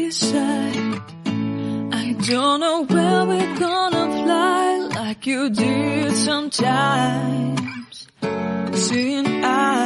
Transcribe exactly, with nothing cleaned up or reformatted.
decide. I don't know where we're gonna fly like you did sometimes. Seeing I